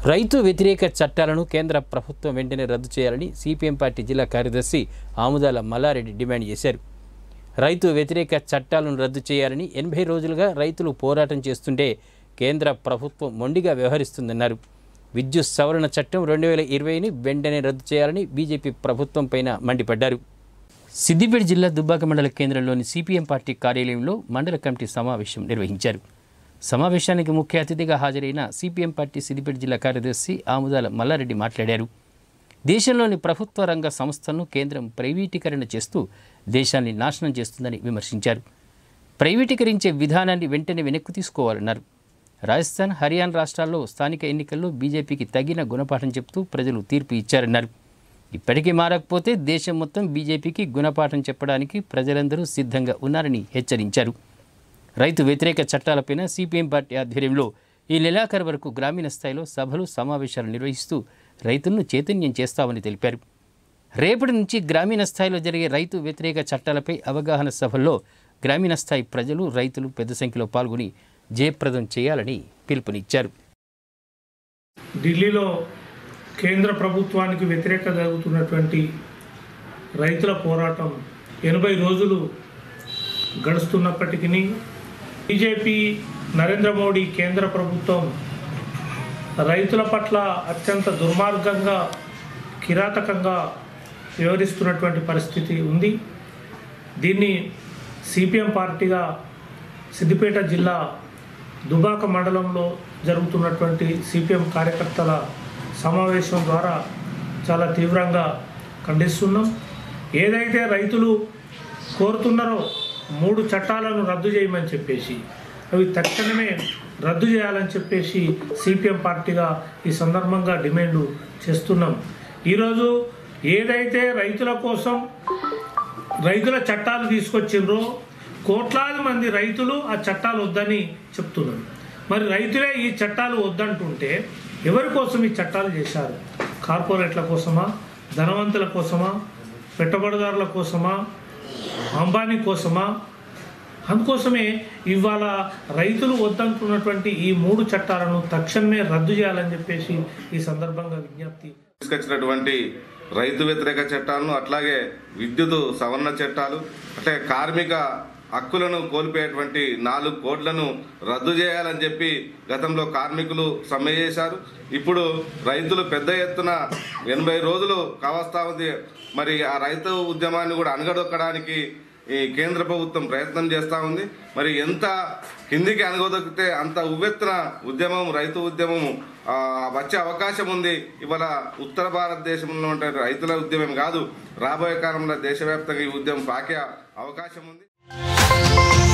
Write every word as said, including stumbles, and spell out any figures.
రైతు వ్యతిరేక చట్టాలను కేంద్ర ప్రభుత్వం వెంటనే రద్దు చేయాలని సిపిఎం పార్టీ జిల్లా కార్యదర్శి ఆముదాల మల్లారెడ్డి డిమాండ్ చేశారు. రైతు వ్యతిరేక చట్టాలను రద్దు చేయాలని ఎనభై రోజులుగా రైతులు పోరాటం చేస్తుంటే కేంద్ర ప్రభుత్వం మొండిగా వ్యవహరిస్తుందన్నారు. విద్యుత్ సవరణ చట్టం రెండు వేల ఇరవైని వెంటనే రద్దు చేయాలని బీజేపీ ప్రభుత్వం పైన మండిపడ్డారు. సిద్దిపేట జిల్లా దుబ్బాక మండల కేంద్రంలోని సిపిఎం పార్టీ కార్యాలయంలో మండల కమిటీ సమావేశం నిర్వహించారు. సమావేశానికి ముఖ్య అతిథిగా హాజరైన సిపిఎం పార్టీ సిద్దిపేట జిల్లా కార్యదర్శి ఆముదాల మల్లారెడ్డి మాట్లాడారు. దేశంలోని ప్రభుత్వ రంగ సంస్థలను కేంద్రం ప్రైవేటీకరణ చేస్తూ దేశాన్ని నాశనం చేస్తుందని విమర్శించారు. ప్రైవేటీకరించే విధానాన్ని వెంటనే వెనక్కు తీసుకోవాలన్నారు. రాజస్థాన్, హర్యానా రాష్ట్రాల్లో స్థానిక ఎన్నికల్లో బీజేపీకి తగిన గుణపాఠం చెప్తూ ప్రజలు తీర్పు ఇచ్చారన్నారు. ఇప్పటికీ మారకపోతే దేశం మొత్తం బీజేపీకి గుణపాఠం చెప్పడానికి ప్రజలందరూ సిద్ధంగా ఉన్నారని హెచ్చరించారు. రైతు వ్యతిరేక చట్టాలపైన సిపిఎం పార్టీ ఆధ్వర్యంలో ఈ నెలాఖరు వరకు గ్రామీణ స్థాయిలో సభలు, సమావేశాలు నిర్వహిస్తూ రైతులను చైతన్యం చేస్తామని తెలిపారు. రేపటి నుంచి గ్రామీణ స్థాయిలో జరిగే రైతు వ్యతిరేక చట్టాలపై అవగాహన సభల్లో గ్రామీణ స్థాయి ప్రజలు, రైతులు పెద్ద సంఖ్యలో పాల్గొని జయప్రదం చేయాలని పిలుపునిచ్చారు. ఢిల్లీలో కేంద్ర ప్రభుత్వానికి వ్యతిరేక జరుగుతున్నటువంటి రైతుల పోరాటం ఎనభై రోజులు గడుస్తున్నప్పటికీ బీజేపీ నరేంద్ర మోడీ కేంద్ర ప్రభుత్వం రైతుల పట్ల అత్యంత దుర్మార్గంగా, కిరాతకంగా వ్యవహరిస్తున్నటువంటి పరిస్థితి ఉంది. దీన్ని సిపిఎం పార్టీగా సిద్దిపేట జిల్లా దుబాక మండలంలో జరుగుతున్నటువంటి సిపిఎం కార్యకర్తల సమావేశం ద్వారా చాలా తీవ్రంగా ఖండిస్తున్నాం. ఏదైతే రైతులు కోరుతున్నారో మూడు చట్టాలను రద్దు చేయమని చెప్పేసి, అవి తక్షణమే రద్దు చేయాలని చెప్పేసి సిపిఎం పార్టీగా ఈ సందర్భంగా డిమాండ్ చేస్తున్నాం. ఈరోజు ఏదైతే రైతుల కోసం రైతుల చట్టాలు తీసుకొచ్చిండ్రో కోట్లాది మంది రైతులు ఆ చట్టాలు వద్దని చెప్తున్నారు. మరి రైతులే ఈ చట్టాలు వద్దంటుంటే ఎవరి కోసం ఈ చట్టాలు చేశారు? కార్పొరేట్ల కోసమా, ధనవంతుల కోసమా, పెట్టుబడిదారుల కోసమా, అంబానీ కోసమా? అందుకోసమే ఇవాళ రైతులు వద్దంటున్నటువంటి ఈ మూడు చట్టాలను తక్షణమే రద్దు చేయాలని చెప్పేసి ఈ సందర్భంగా విజ్ఞప్తి. తీసుకొచ్చినటువంటి రైతు వ్యతిరేక చట్టాలను, అట్లాగే విద్యుత్ సవరణ చట్టాలు, అట్లాగే కార్మిక హక్కులను కోల్పోయేటువంటి నాలుగు కోట్లను రద్దు చేయాలని చెప్పి గతంలో కార్మికులు సమ్మె చేశారు. ఇప్పుడు రైతులు పెద్ద ఎత్తున ఎనభై రోజులు కావస్తా ఉంది. మరి ఆ రైతు ఉద్యమాన్ని కూడా అణగదొక్కడానికి ఈ కేంద్ర ప్రభుత్వం ప్రయత్నం చేస్తూ ఉంది. మరి ఎంత కిందికి అణగదొక్కితే అంత ఉవ్వెత్తున ఉద్యమం, రైతు ఉద్యమం వచ్చే అవకాశం ఉంది. ఇవాళ ఉత్తర భారతదేశంలో ఉంటే రైతుల ఉద్యమం కాదు, రాబోయే కాలంలో దేశవ్యాప్తంగా ఈ ఉద్యమం పాకే అవకాశం ఉంది.